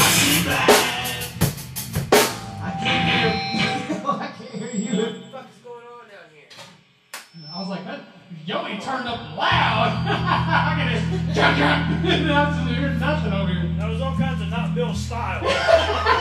I was like, that Yoey turned up loud. I can just jump. Here's nothing over here. That was all kinds of not Bill style.